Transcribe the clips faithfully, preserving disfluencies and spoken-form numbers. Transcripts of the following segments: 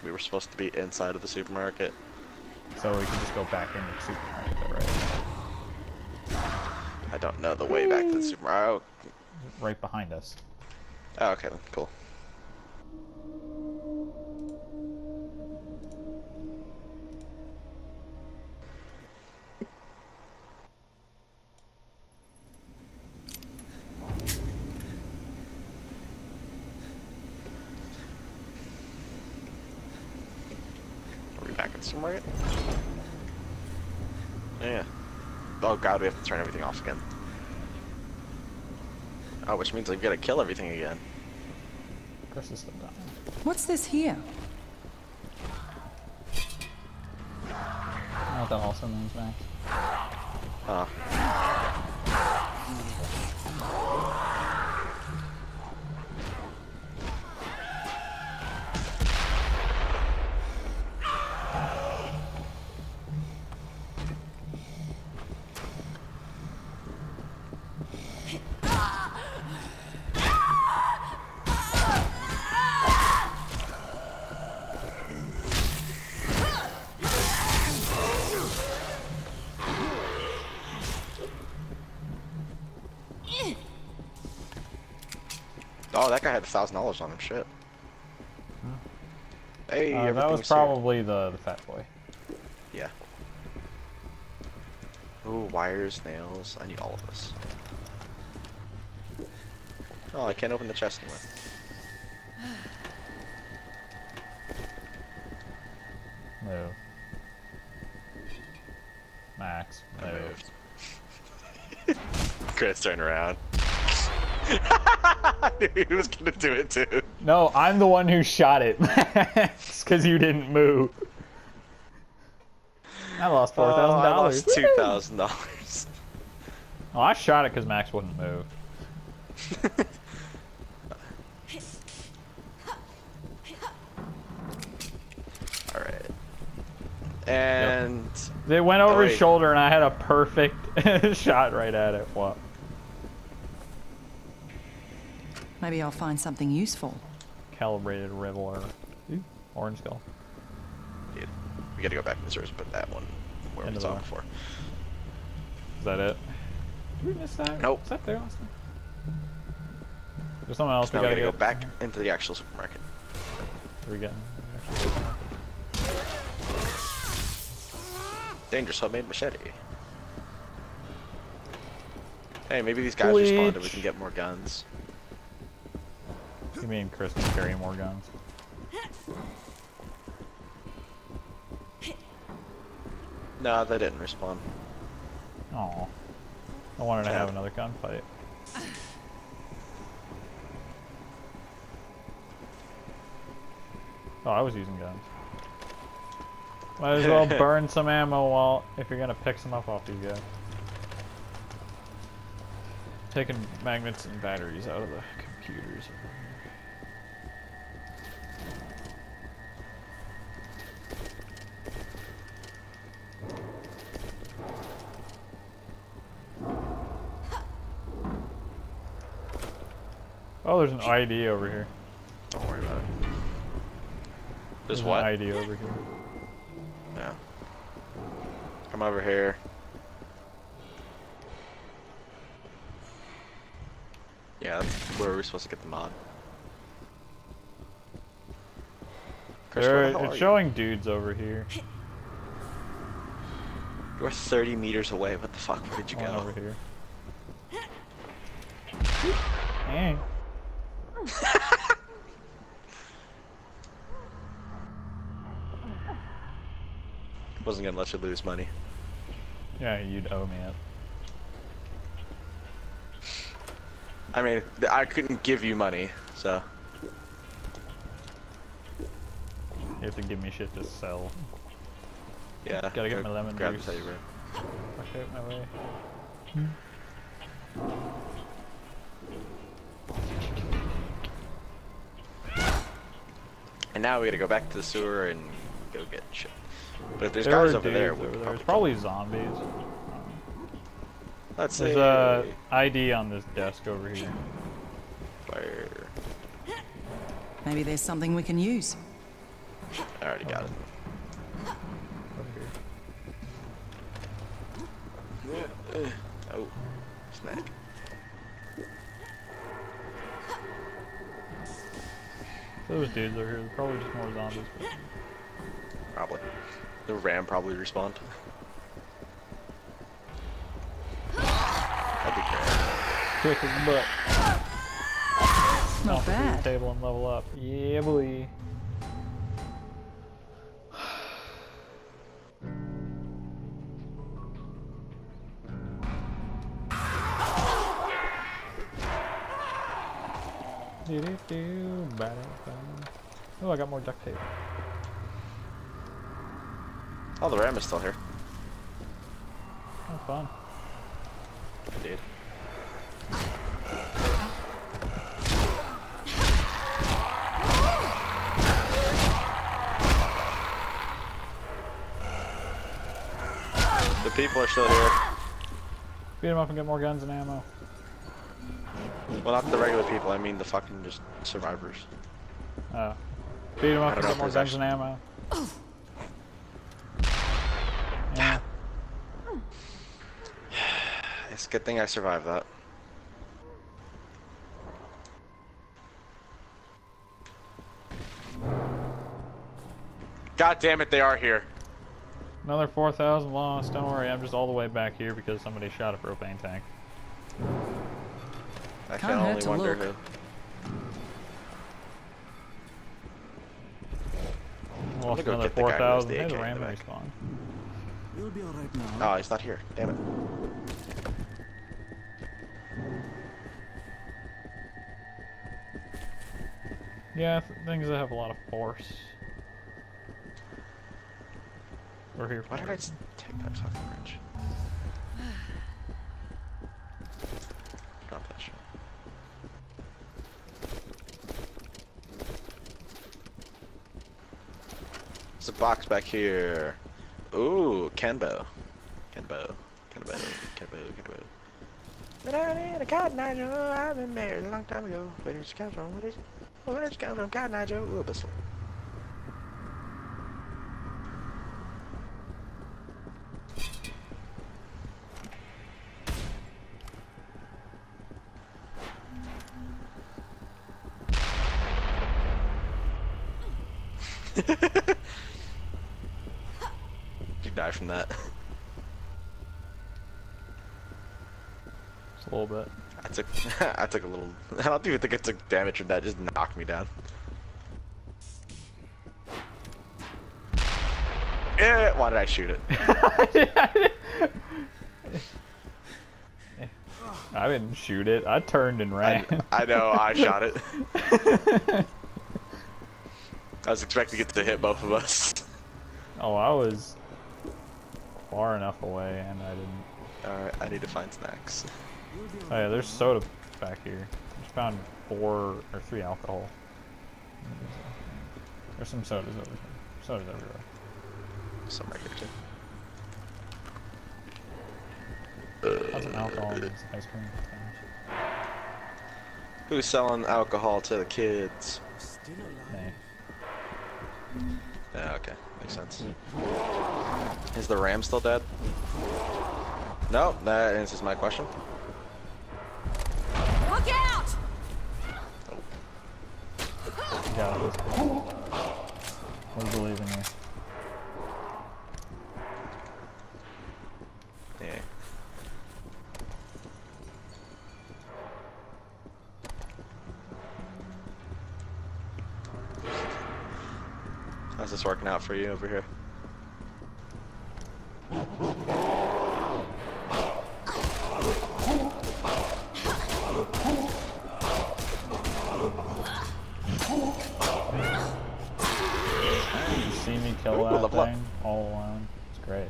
We were supposed to be inside of the supermarket. So we can just go back into the supermarket, right? I don't know the way back to the supermarket. Right behind us. Oh, okay, then. Cool. Are we back at the supermarket? Yeah. Oh god, we have to turn everything off again. Oh, which means I've got to kill everything again. Chris is still down. What's this here? You know what that also means, Max? Huh. Oh, that guy had a thousand dollars on him. Shit. Huh? Hey, uh, that was probably the, the fat boy. Yeah. Ooh, wires, nails. I need all of this. Oh, I can't open the chest anymore. Move. Max, move. Chris, turn around. I knew he was gonna do it too. No, I'm the one who shot it. It's because you didn't move. I lost four thousand dollars. Oh, I lost two thousand dollars. Oh, I shot it because Max wouldn't move. Alright. And... Yep. It went over oh, his shoulder and I had a perfect shot right at it. What? Maybe I'll find something useful. Calibrated Reveler. Ooh, orange skull. Dude, we gotta go back to the sewers and put that one where we saw it before. Is that it? Did we miss that? Nope. Is that there last time? There's something else so we now gotta, we gotta go back into the actual supermarket. Are we getting? Dangerous homemade machete. Hey, maybe these guys Bleach. respond and we can get more guns. You mean Chris can carry more guns? No, they didn't respond. Oh, I wanted to have another gunfight. Oh, I was using guns. Might as well burn some ammo while if you're gonna pick some up off these guys. Taking magnets and batteries out of the computers. Oh, there's an I D over here. Don't worry about it. There's, there's what? An I D over here. Yeah. Come over here. Yeah, that's where we're supposed to get the mod. Chris, There, where the hell it's are showing you? dudes over here. You're thirty meters away. What the fuck? Where did you One go? over here. Hey. Wasn't gonna let you lose money. Yeah, you'd owe me it. I mean, I couldn't give you money, so. You have to give me shit to sell. Yeah. Gotta get go my lemon grab juice. the saber. Fuck out my way. And now we gotta go back to the sewer and go get shit. But if there's There guys are over there, dudes we over could there. It's probably probably zombies. Let's There's see. a I D on this desk over here. Fire. Maybe there's something we can use. I already got it. Over here. Oh, snack. Those dudes are here. They're probably just more zombies. But... Probably. The ram probably respawned. That'd be great. Kick his butt. Not Off the bad. table and level up. Yeah, boy. Do-do-do, ba-da-ba. Oh, I got more duct tape. Oh, the ram is still here. Oh, fun. Indeed. The people are still here. Beat him up and get more guns and ammo. Well, not the regular people, I mean the fucking just survivors. Oh. Beat him up I and don't get know more if guns there's and ammo. Yeah. It's a good thing I survived that. God damn it, they are here. Another four thousand lost. Don't worry, I'm just all the way back here because somebody shot a propane tank. I Can't can hurt only to wonder look. who. Lost go another get the guy four who has thousand. the Hey, A K the in ram the back. respawn. You'll be alright now. Oh, he's not here. Damn it. Yeah, th things that have a lot of force. We're here Why for did I it. s- take that fucking wrench? Drop that shit. There's a box back here. Ooh, Kenbo. Kenbo. Kenbo. Kenbo. Kenbo. But I need a cotton eye Joe. I've been married a long time ago. Where did you come from? Where did you, where did you come from? Cotton Eye Joe. Ooh, pistol. You die from that. Just a little bit. I took I took a little I don't even think I took damage from that, just knocked me down. Eh, why did I shoot it? I didn't shoot it. I turned and ran. I, I know, I shot it. I was expecting it to hit both of us. Oh, I was far enough away and I didn't. Alright, I need to find snacks. Oh yeah, there's soda back here. Just found four or three alcohol. There's some sodas over here. Sodas everywhere. Some right here too. That's some alcohol and ice cream. Who's selling alcohol to the kids? Still alive. Nay. Yeah, okay, makes sense. Is the ram still dead? No, that answers my question. Look out! You got it. We believe in you. Yeah. How's this working out for you over here? You see me kill Ooh, that level up. thing all alone. It's great.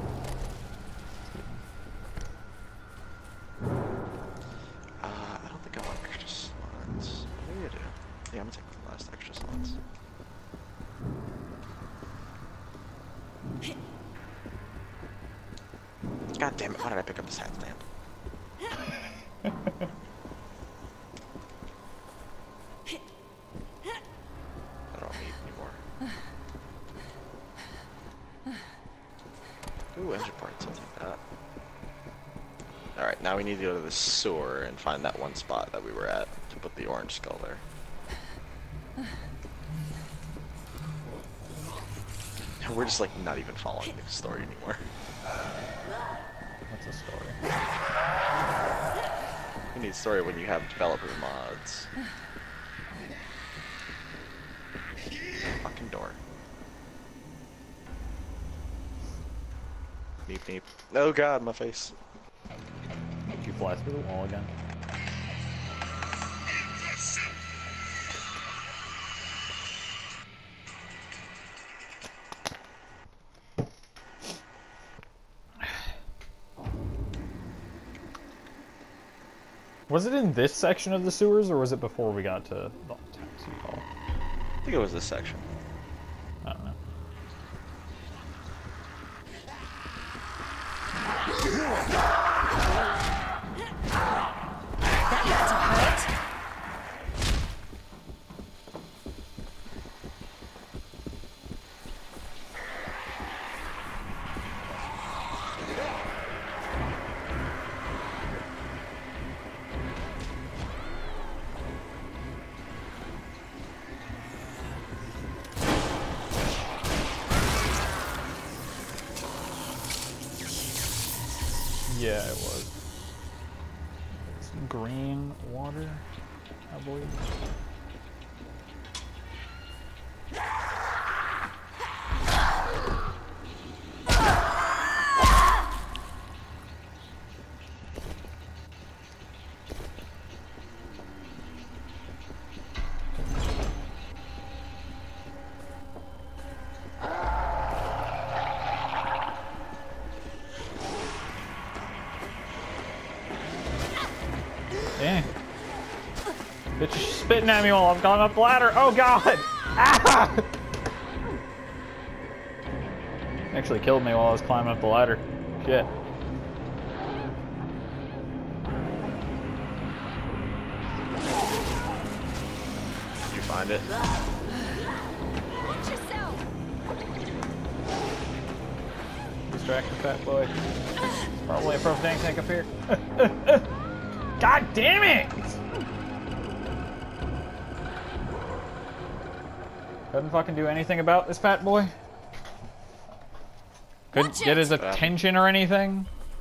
Uh, I don't think I want extra slots. Maybe I do. Yeah, I'm gonna take the last extra slots. God damn it, why did I pick up this hat stand? I don't need anymore. Ooh, engine parts, I'll take that. Alright, now we need to go to the sewer and find that one spot that we were at to put the orange skull there. We're just like not even following the story anymore. What's the story? You need story when you have developer mods. Fucking door. Neep neep. Oh god, my face. Did you fly through the wall again? Was it in this section of the sewers, or was it before we got to the taxi hall? I think it was this section. I don't know. That had to hurt. Yeah, it was. It's green water, I believe. Dang. Bitch is spitting at me while I'm going up the ladder. Oh god! Ah! Actually killed me while I was climbing up the ladder. Shit. Did you find it? Watch yourself. Distract the fat boy. Probably a propane tank up here. God damn it! Couldn't fucking do anything about this fat boy. Couldn't Watch get it. his attention or anything.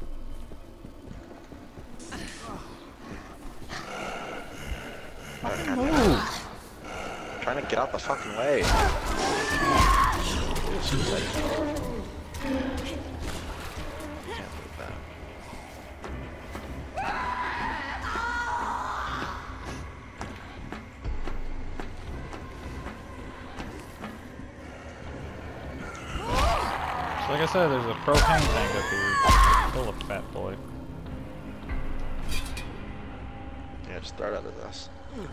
Fucking move. Trying to get out the fucking way. Can't move that. So like I said, there's a propane tank up here. Kill a fat boy. Yeah, just start out of this.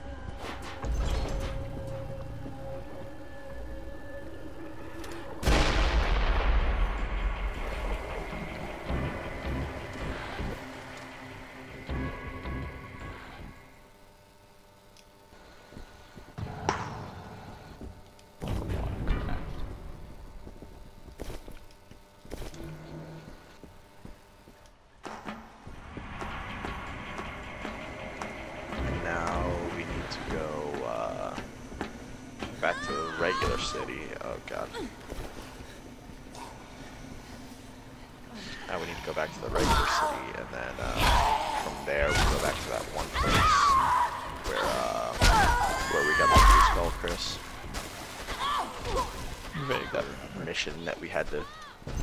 And now we need to go uh, back to the regular city. Oh god. Now we need to go back to the regular city, and then uh, from there we go back to that one place where uh, where we got the blue skull, Chris. That mission that we had to.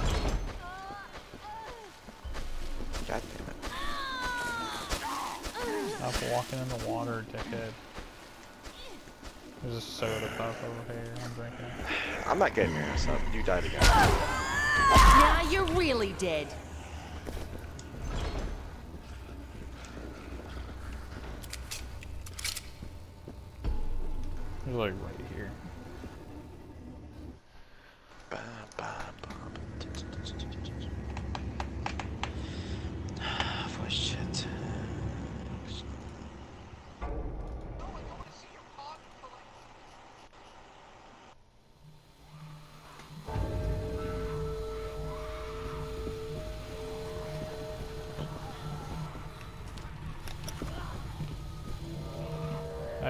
God damn it. Stop walking in the water, dickhead. There's a soda pop over here. I'm drinking it. I'm not getting your ass up. You died again. Now you're really dead. He's like right here. Ba, ba, ba, Voice chat.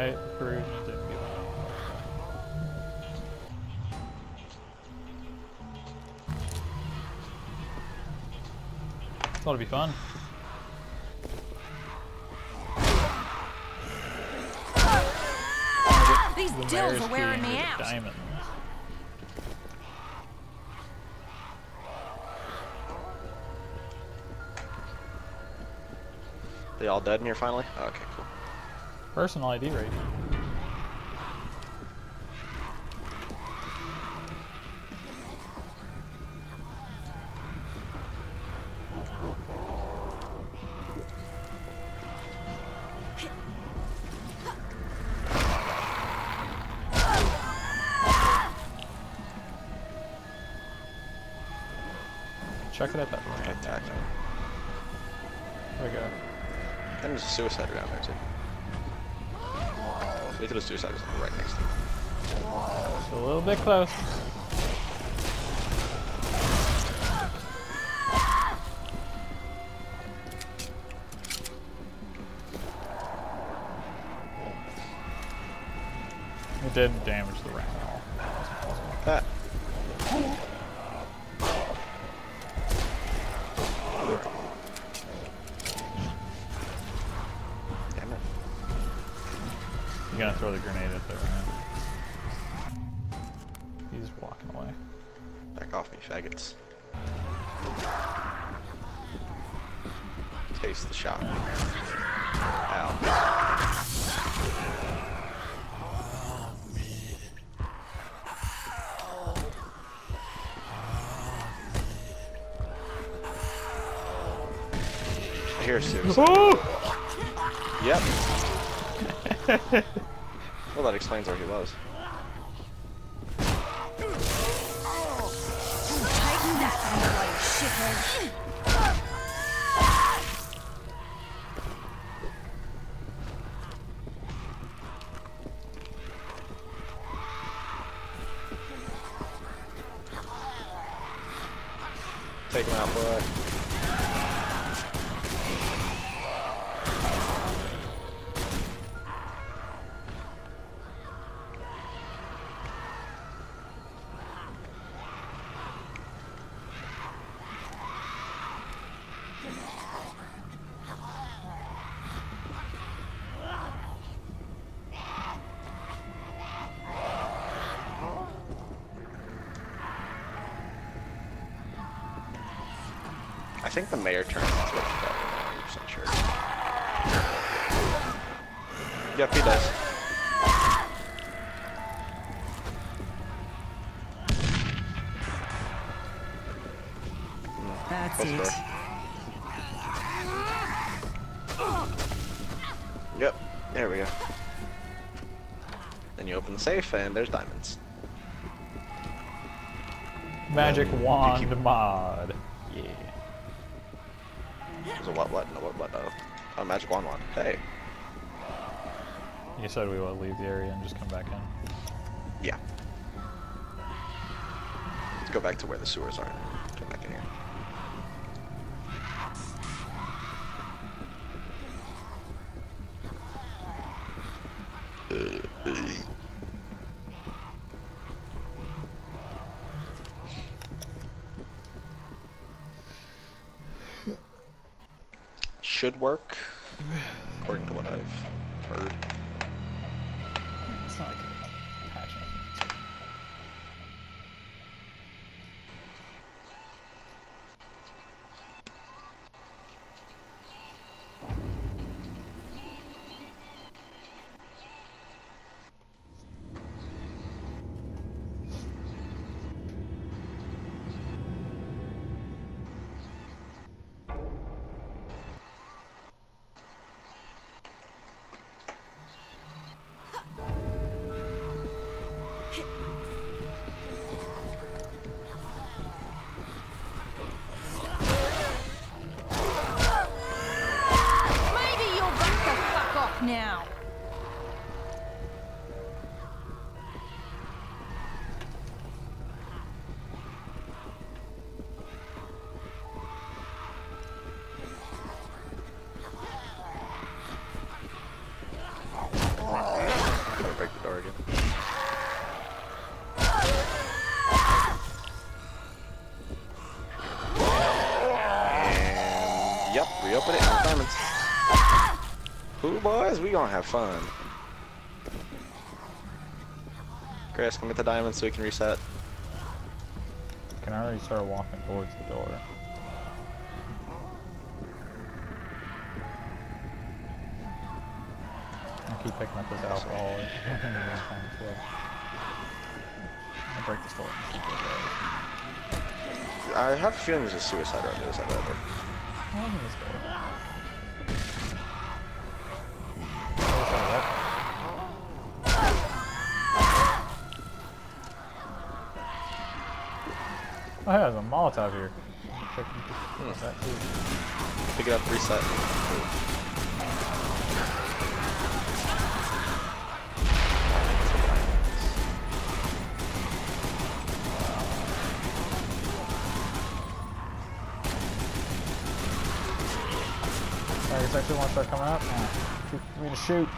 right, Peru just didn't give up. This ought to be fun. These The dills mayor's are wearing key me into the out. diamonds. They all dead in here finally? Okay, cool. Personal I D right. Check it out that Okay, ramp. tacked. There we go. And there's a suicide down there too. We could have suicide was right next to him. Just a little bit close. It didn't damage the ramp at all. That. Damn it. You're gonna throw the grenade at the ramp. He's walking away. Back off me, faggots. Taste the shot. Ow. I hear suicide. Yep. Well, that explains where he was. Take that from the way, shithead. Take him out, boy. I think the mayor turns into a dog, I'm not one hundred percent sure. Yep, he does. That's Close it. door. Yep, there we go. Then you open the safe and there's diamonds. Magic Um, you wand keep- mod. Yeah. There's a what, what, no, what, what, oh. Oh, magic wand wand. Hey. You said we will leave the area and just come back in. Yeah. Let's go back to where the sewers are. Come back in here. Should work, according to what I've heard. It's not like a patch nothing. Put it on diamonds. Ooh, boys, we gonna have fun. Chris, come get the diamonds so we can reset. I can already start walking towards the door. I'll keep picking up this alcohol. I'll break this door and keep it there. I have a feeling there's a suicide right there. Is that right? I'll open this door. Oh, yeah, there's a Molotov here. Check Hmm. that too. Pick it up, reset. Alright, this actually wants to start coming up. Yeah. Shoot for me to shoot.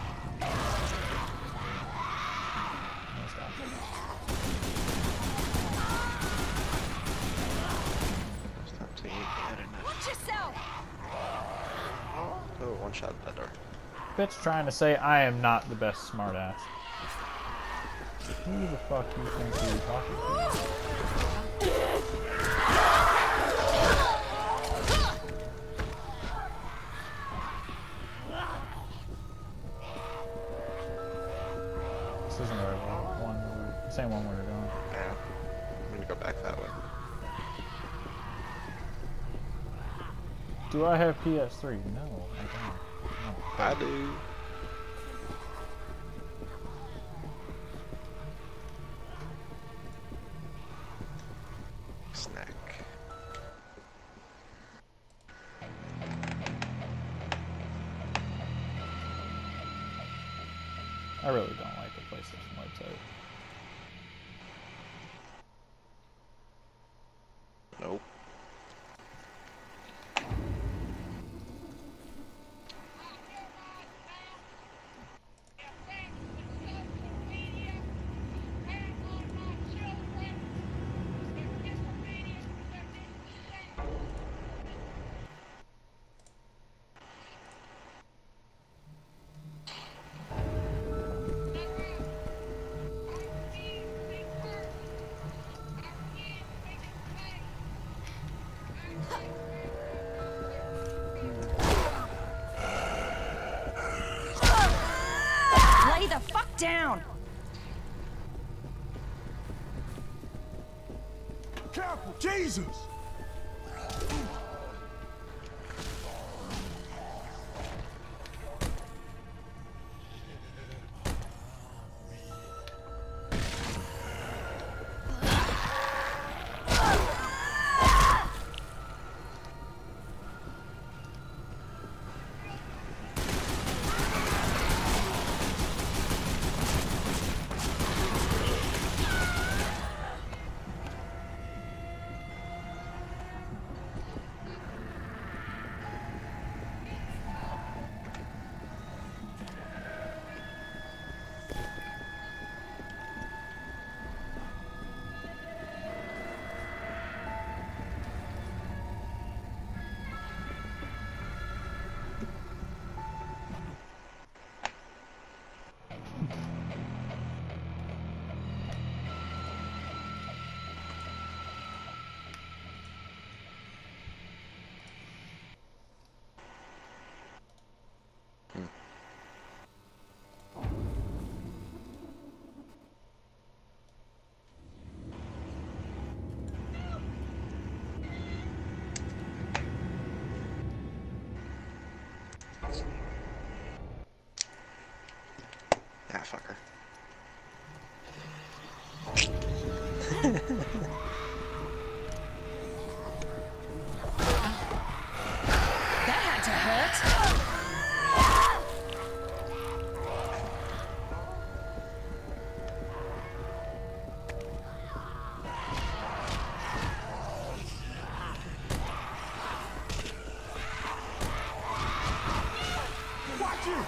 Watch yourself! Oh, one shot at that door. Bitch trying to say I am not the best smartass. Who the fuck do you think you're talking to? This isn't the right one. We're, same one we were going. Yeah. I'm gonna go back that way. Do I have P S three? No, I don't. No. I do. Snack. I really don't like the PlayStation website. Nope. Lay the fuck down! Careful, Jesus! Ah, fucker. That had to hurt! Watch it!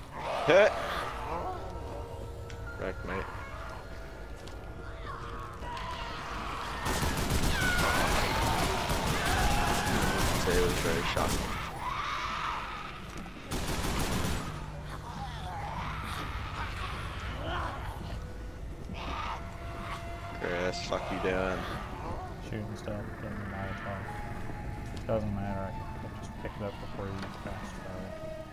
Hit! Wreck, mate. Shocking. Chris, fuck you doing? Shooting stuff, getting the Molotov. Doesn't matter, I can just pick it up before you fast fire.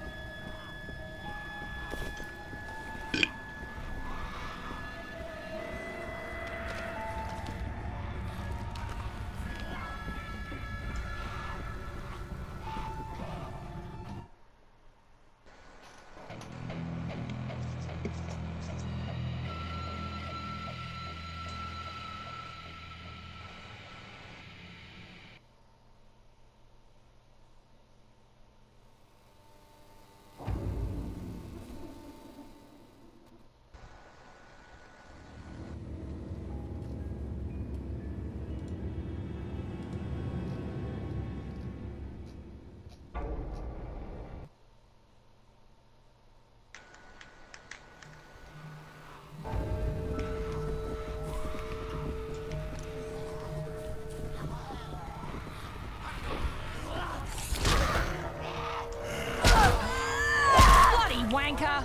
Wanker!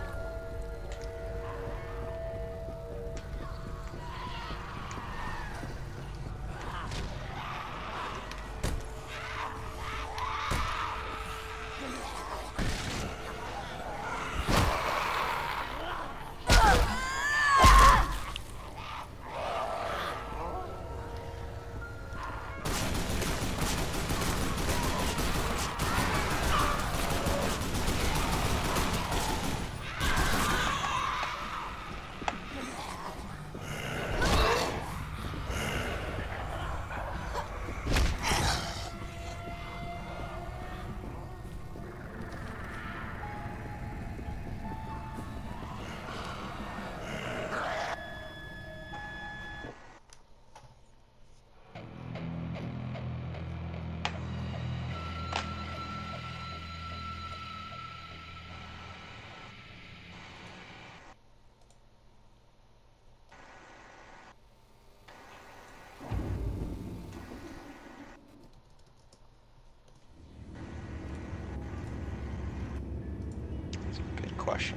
Good question.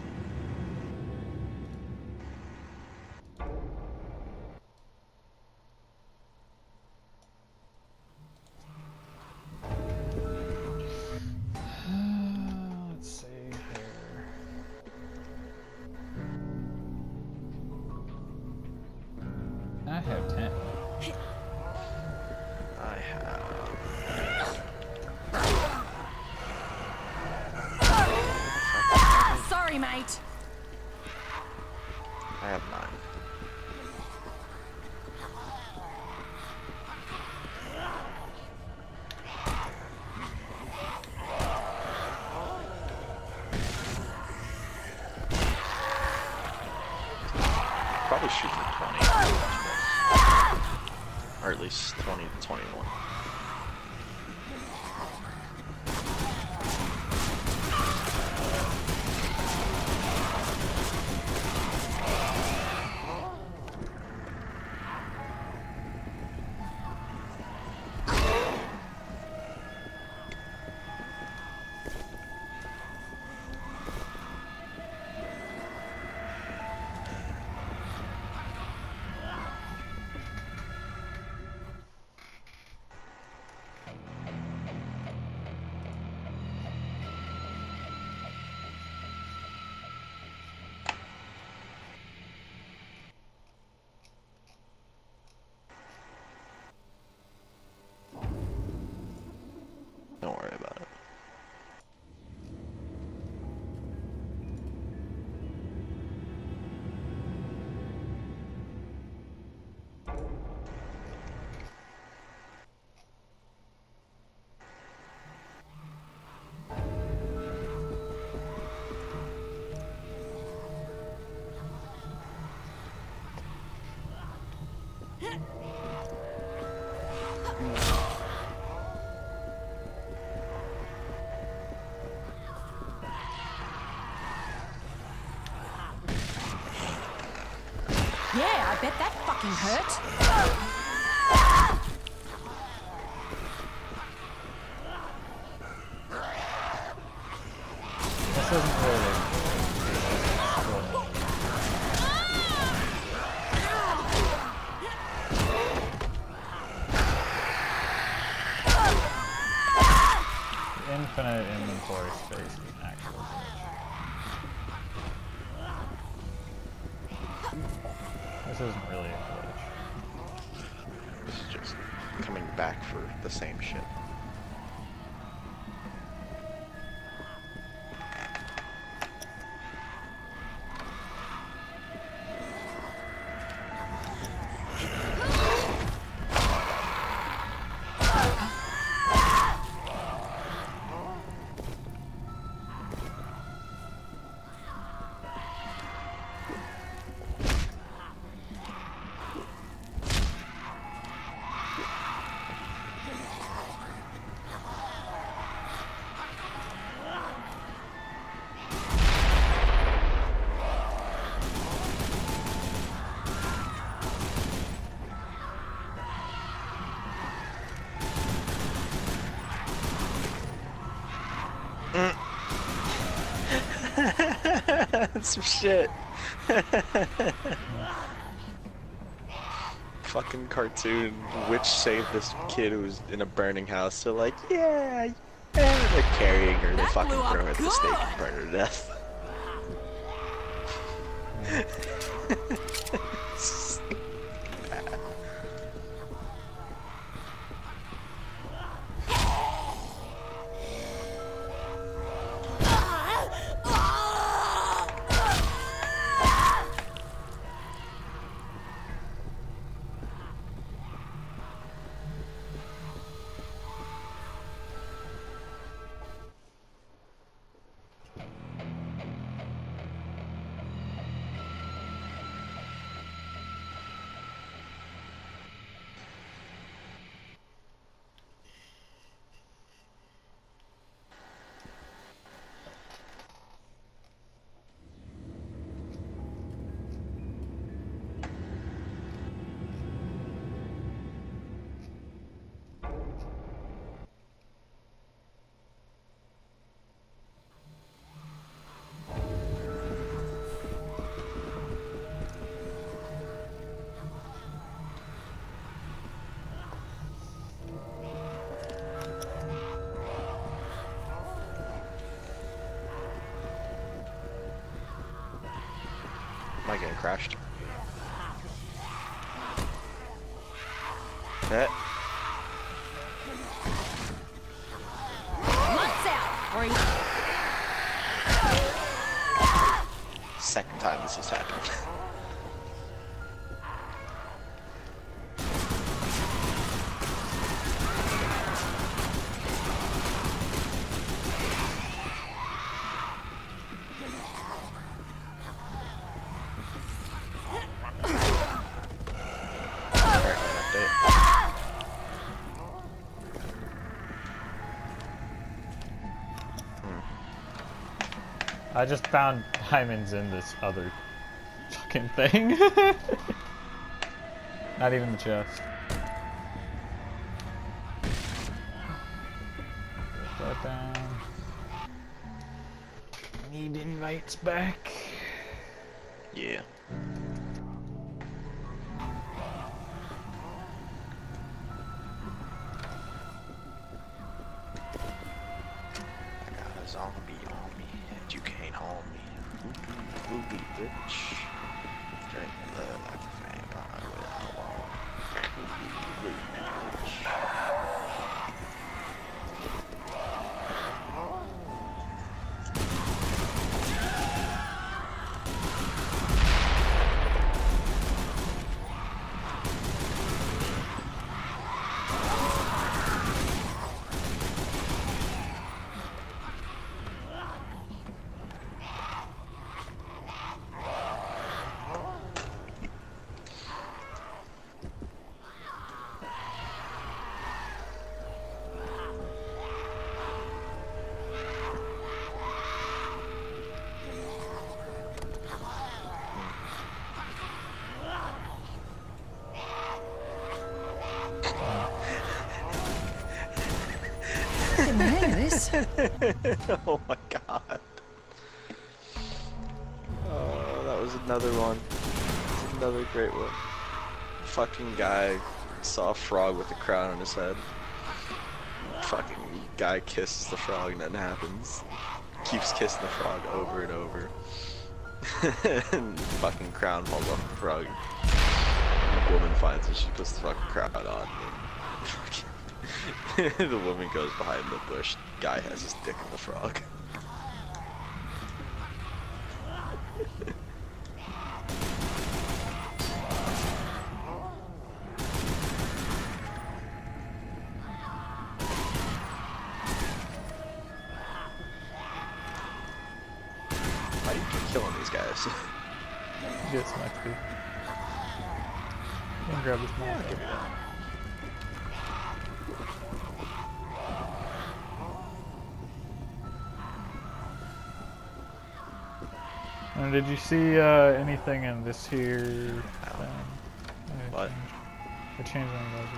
Let's see here. I have ten. I have. Sorry, mate. I have nine. Probably shoot for twenty. Or at least twenty to twenty-one. Don't worry about it. Yeah, I bet that fucking hurt. Infinite inventory space is an actual glitch. This isn't really a glitch. This is just coming back for the same shit. Some shit. Fucking cartoon. Witch saved this kid who was in a burning house. So like, yeah, yeah. They're carrying her. They That fucking blew up throw her at the stake good. and burn her to death. My game crashed. That. Lights out, or you... Second time this has happened. I just found diamonds in this other fucking thing. Not even the chest. Put that down. Need invites back. Yeah. I got a zombie on me, and you can't harm me. Ooh, bitch. Drink blood like a vampire without wall. Ooh, bitch. Getting the hang of this. Oh my god. was another one. That's another great one. Fucking guy saw a frog with a crown on his head. Fucking guy kisses the frog, nothing happens. Keeps kissing the frog over and over. And fucking crown falls off the frog. The woman finds it, she puts the fucking crown on. And the woman goes behind the bush. Guy has his dick in the frog. Why do you keep killing these guys? Get some X P. And grab this Yeah, mall. I'll give you that. And did you see uh, anything in this here thing? What? I changed my browser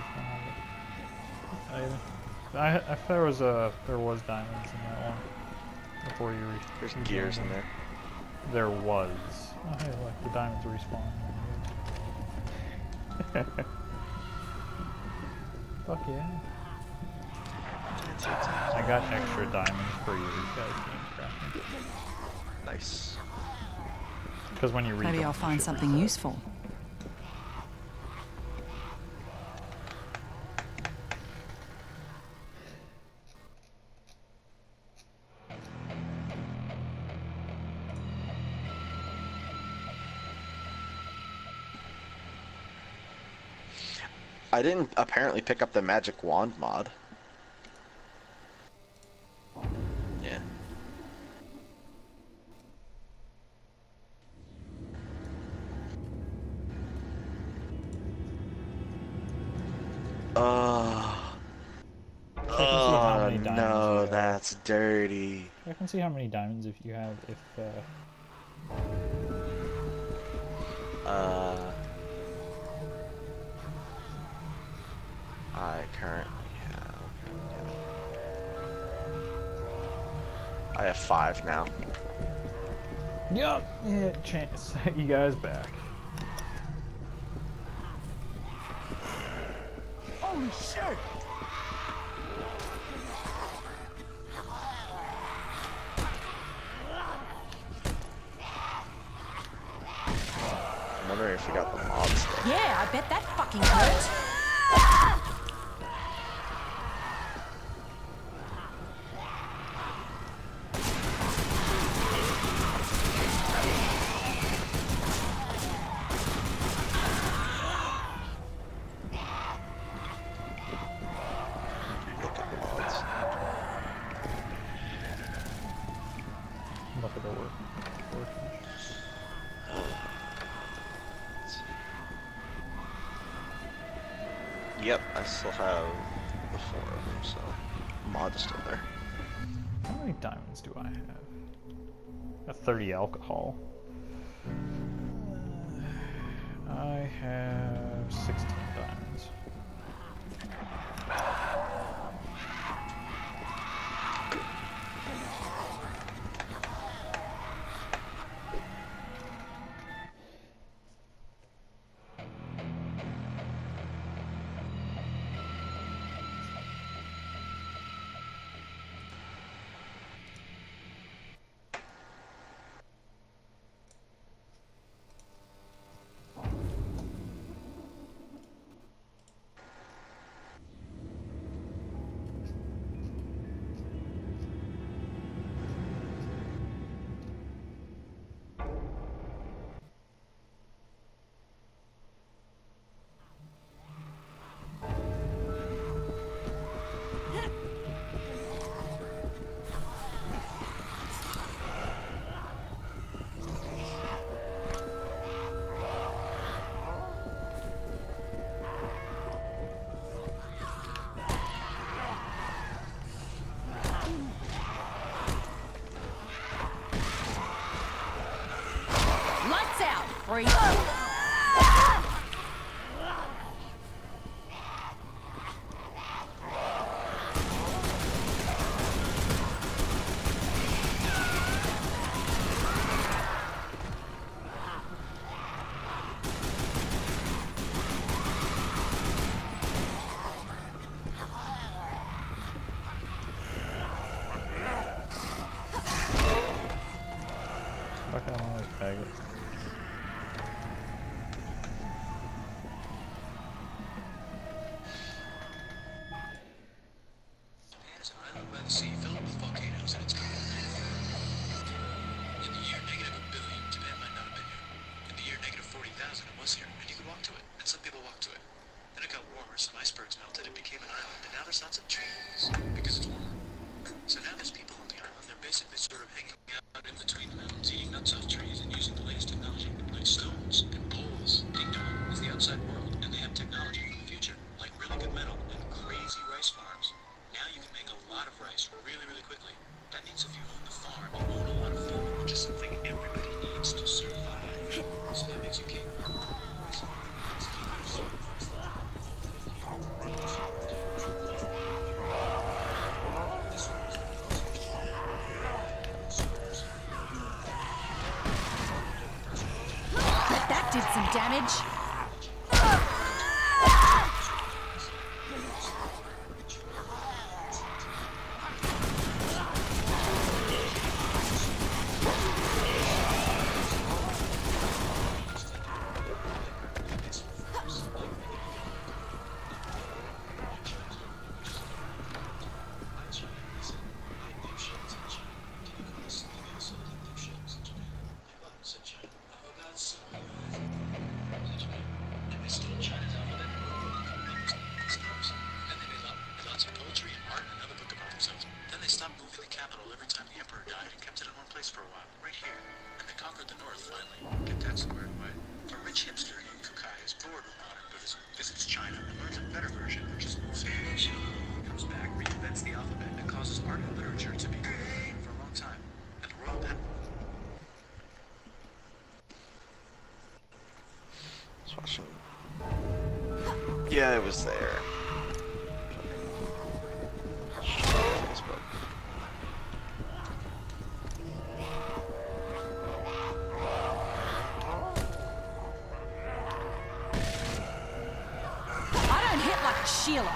I, I, if there was a there was diamonds in that one before you. Re There's you gears in joined there. it. There was. Oh hey, look, the diamonds respawn. Fuck yeah! I got extra diamonds for you guys being crafting. Nice. Because when you read Maybe them, I'll you find should something reset. useful. I didn't apparently pick up the magic wand mod. Yeah. Oh. I can see how Oh many diamonds no, you have. that's dirty. I can see how many diamonds if you have if uh Uh, I currently have. I have five now. Yup, yeah, chance you guys back. Holy shit! I'm wondering if we got the mods there. Yeah, I bet that fucking hurt. Look at the mods. Look at the work. work. Yep, I still have the four of them, so mod is still there. How many diamonds do I have? A thirty alcohol. I have sixteen diamonds. Lights out, freak. Fuck out of my way, faggot. Japan is an island by the sea filled with volcanoes and it's covered in In the year negative a billion, Japan might not have been here. In the year negative forty thousand, it was here, and you could walk to it, and some people walk to it. Then it got warmer, some icebergs melted, it became an island, and now there's lots of trees, because it's warmer. So now there's people on the island, they're basically sort of hanging out in between the mountains, eating nuts off trees, and using the latest technology, like stones and poles. Ding Dong is the outside world, and they have technology for the future, like really good metal and crazy rice farms. Now you can make a lot of rice really, really quickly. That means if you own the farm, you own a lot of food, which is something everybody needs to survive. So that makes you king. That did some damage. Yeah, it was there. I don't hit like a Sheila.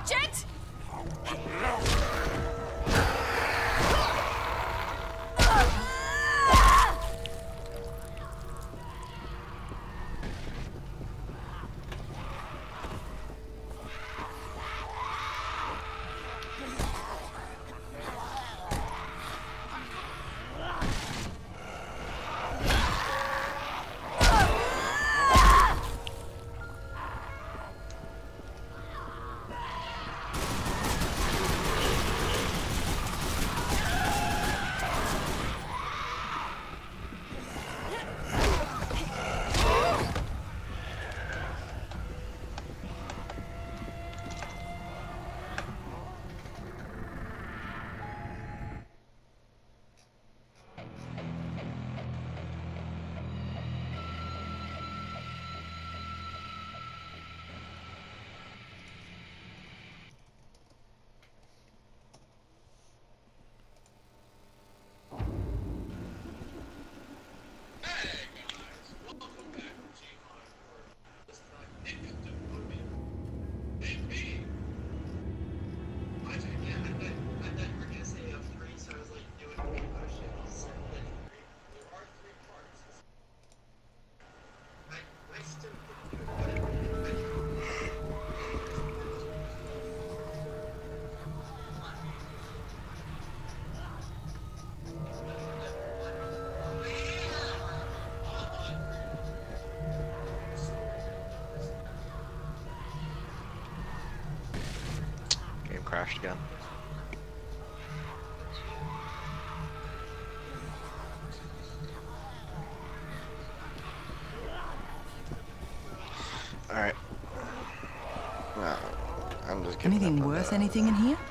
Watch it! Crashed again. Alright. Well, I'm just giving Anything up on worth that. anything in here?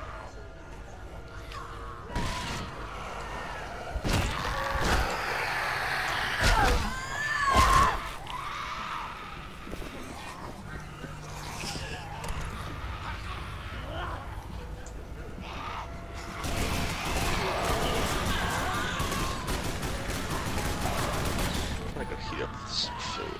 I'm gonna go heat up this food.